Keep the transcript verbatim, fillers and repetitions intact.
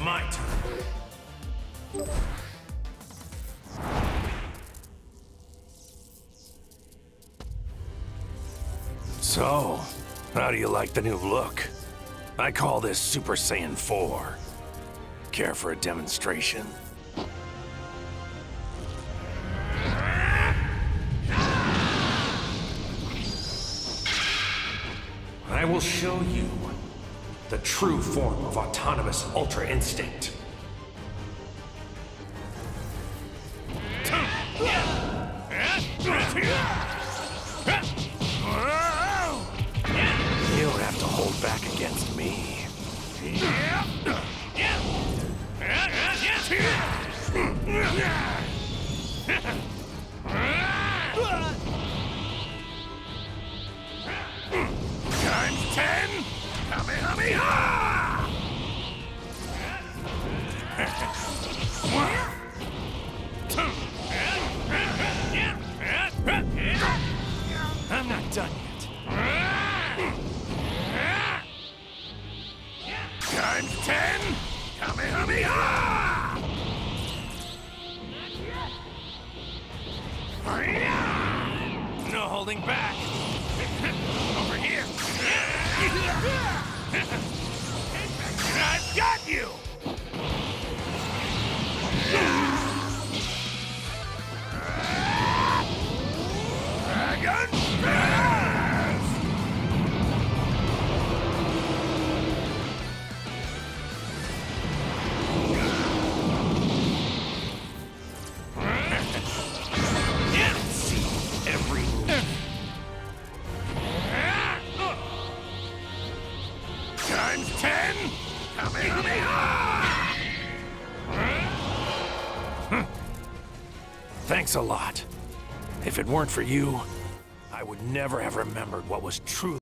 my turn. So, how do you like the new look? I call this Super Saiyan four. Care for a demonstration? I will show you the true form of autonomous Ultra Instinct. You don't have to hold back against me. Times ten! Kamehameha! I'm not done yet. Times ten! Kamehameha! No holding back. Over here. I've got you! Dragon Blast! See every move. Times ten! Kamehameha! Thanks a lot. If it weren't for you, I would never have remembered what was truly